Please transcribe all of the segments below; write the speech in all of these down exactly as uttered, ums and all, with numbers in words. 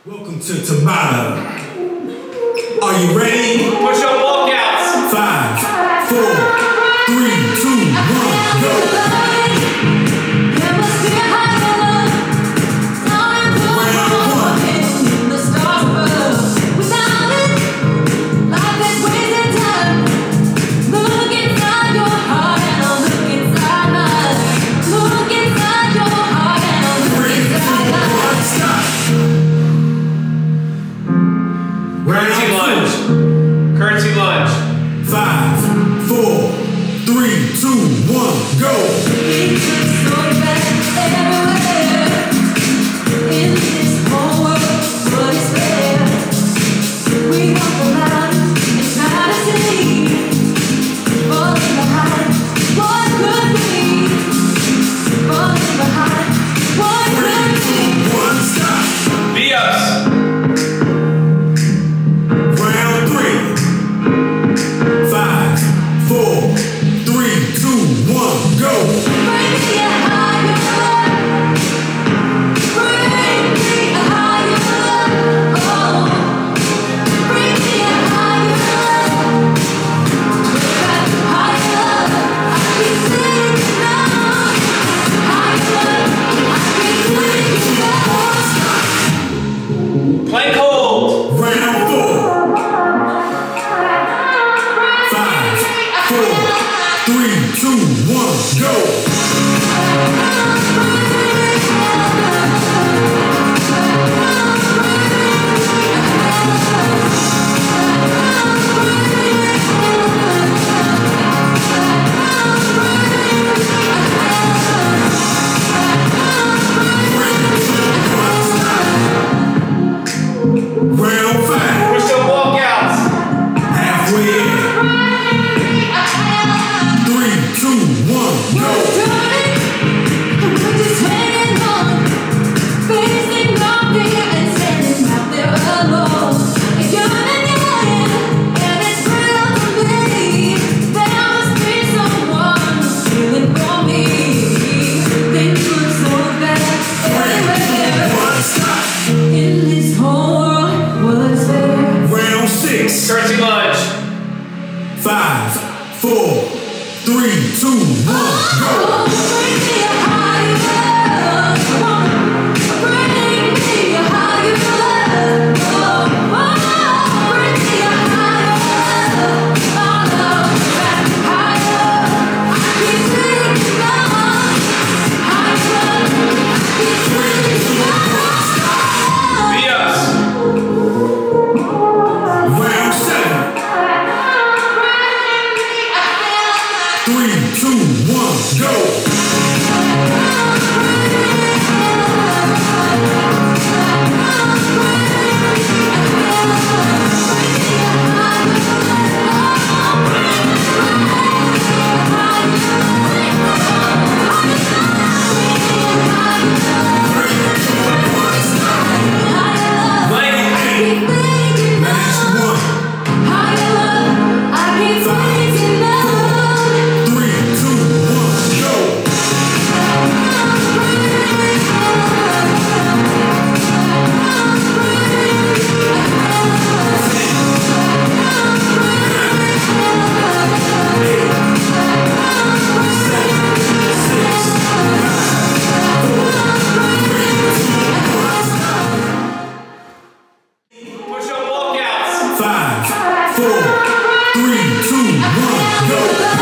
Welcome to Tabata. Are you ready? Push up walkouts. Five, four, three, two, one, go. Curtsy lunge. Curtsy lunge. Five, four, three, two, one, go. In this whole world, what is there? We walk around and try to see, falling behind what could be, falling behind what could be. One, stop. V-ups. Round three. Five, four, three, two, one, go. Bring me a higher love. Bring me a higher love. Oh, bring me a higher love. That higher love, I keep singing on. Higher love, I keep singing on. Plank hold. Round four. Five, four, three, two, one, go. Round five. Push up walkouts. Halfway in. Three, two, one, go. One, stop. In this whole world, what's there? Round six. Curtsy lunge. Five, four, three, two, one, go. Oh, bring me a higher love. Bring me a higher love. Oh, bring me a higher love. Oh, that higher love, I keep singing on. Higher love, I keep singing on. V-ups. Round seven. Three, two, one, go. Plank. Last one. Three, two, one, go. Push up walkouts. Five, four, three, two, one, go.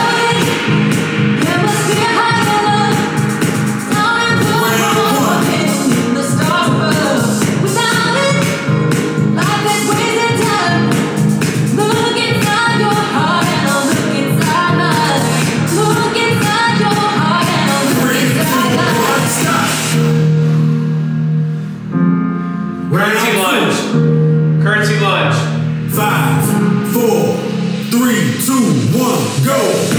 One, stop. Curtsy Round lunge. four. Curtsy lunge. Five, four, three, two, one, go.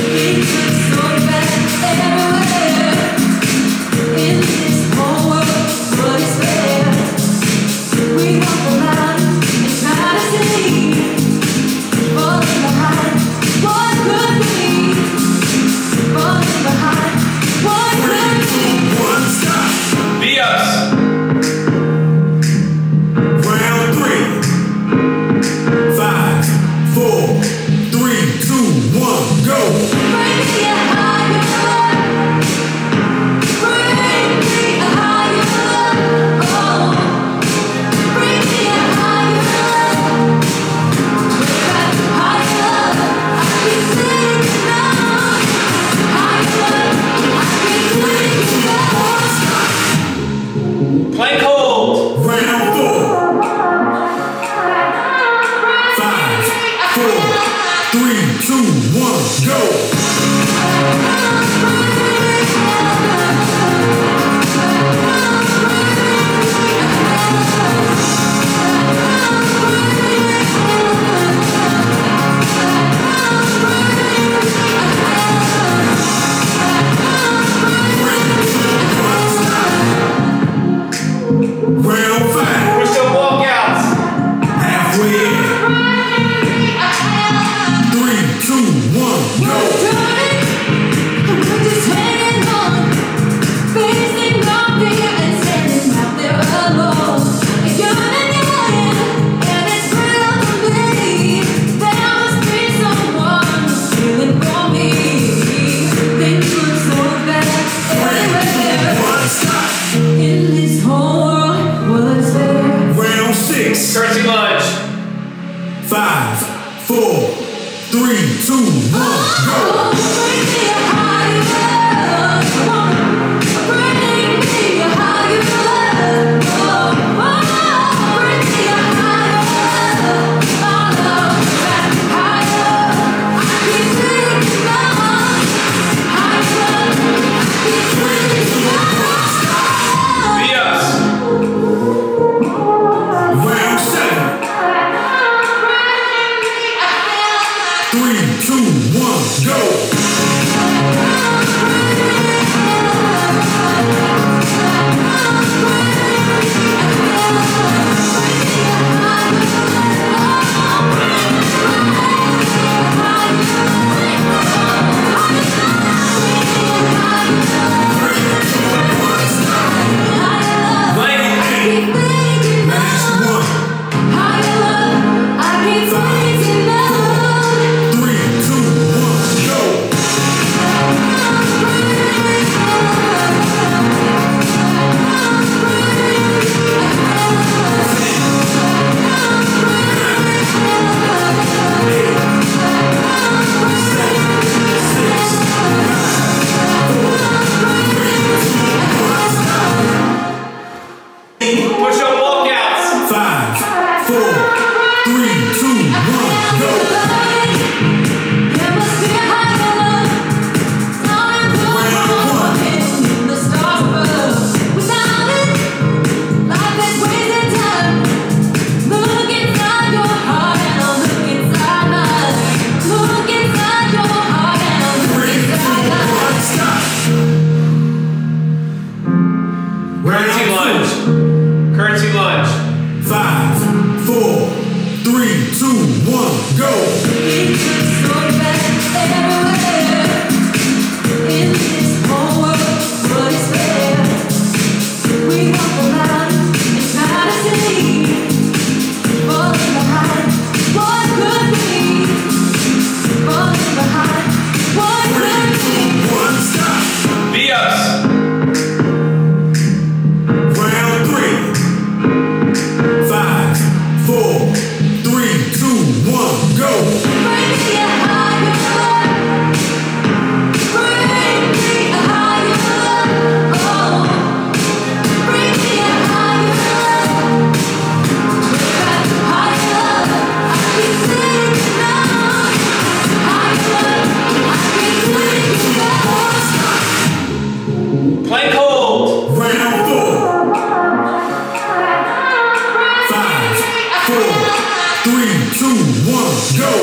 In this whole world, what is there? We walk around and try to see, falling behind what could be, falling behind what could be. One, stop. V-ups. Round Curtsy lunge. Five, four, three, two, one, go. Bring me a higher love. Bring me a higher love. Bring me a higher love. My love that higher. I keep thinking of higher love. I keep thinking of. Be us. Round seven. Three, two, one, go. Last one. Three, two, one, go. Push up walkouts. Five, four, three, two, one, go. Curtsy lunge. Curtsy lunge. Five, four, three, two, one, go. One, stop. Be us. Round three. Five, four, three, two, one, go. Plank hold. Round four. Five, four, three, two, one, go.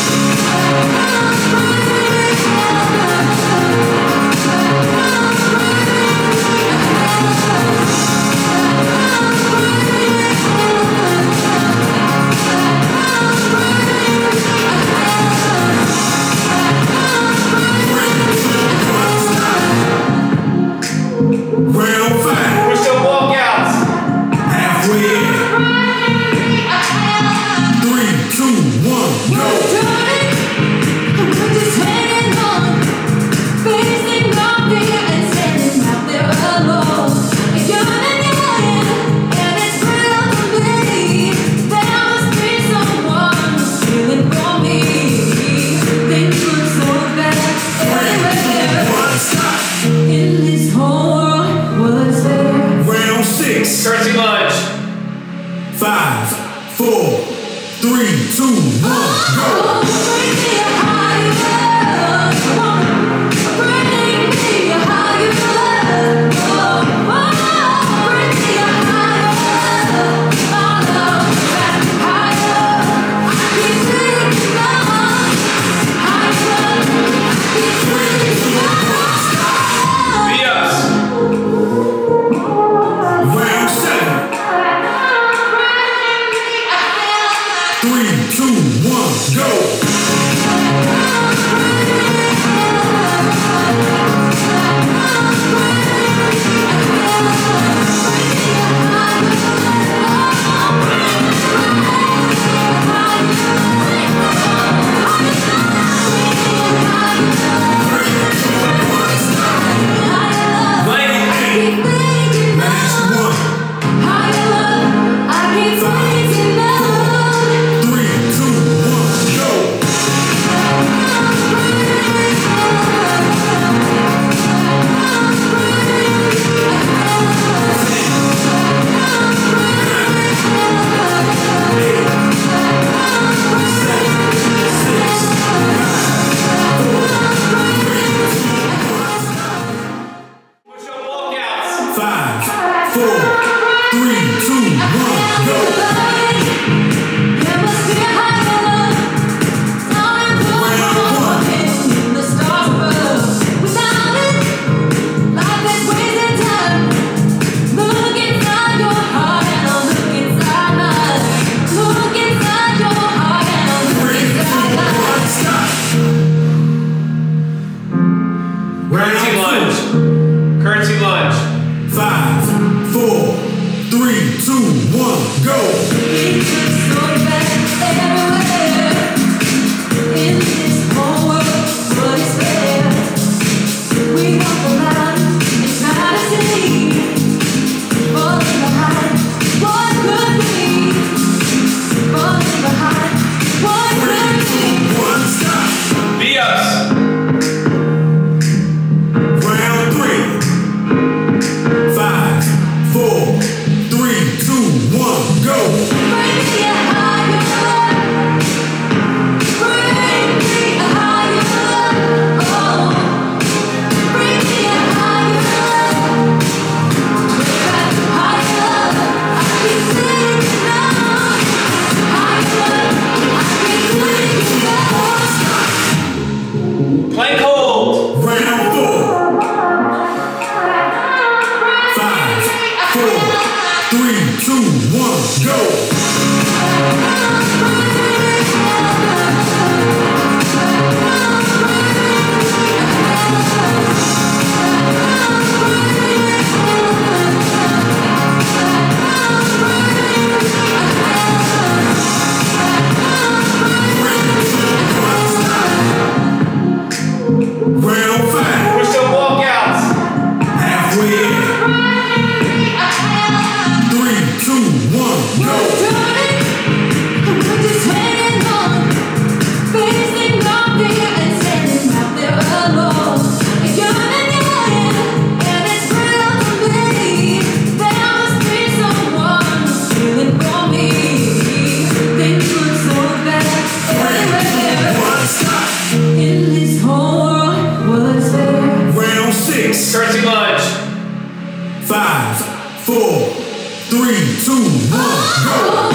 Round five. Push up walkouts. Halfway in. Three, two, one, go. One, stop. In this whole world, was there? Round six. Curtsy lunge. Five, four, three, two, one, go. Bring me a higher love. Bring me a higher love. Bring me a higher love. My love that higher. I keep thinking of higher love. I keep thinking of. Be us. Round seven. Three, two, one, go. Five, four, three, two, one, go. There must be a higher love. Round one. The stars above. Without it, life is wasted time. Look inside your heart and I'll look inside mine. Look inside your heart and I'll look inside mine. Currency lunge. Currency lunge. Five, four, three, two, one, go. It looks so bad everywhere. In this whole world, what is fair? We walk around and try to see. Falling behind, what could be? Falling behind, what could be? One, stop. V-ups. Round three. Five, four, three, two, one, go. Bring me a higher love. Bring me a higher love. Oh, bring me a higher love. Higher love. I keep saying no. Higher love. I keep saying no. Plank hold. Round four. Five, four, three, two, one, go. Round five. Push the walkouts. Halfway in. Three, two, one, go. We're just hanging on, facing our fear and standing out there alone. You're in your head, and it's real to me. There must be someone feeling for me. Things look so bad everywhere. One, stop. In this whole world, what's there? Round six. Currency lunge. Five, four, three, two, one, go.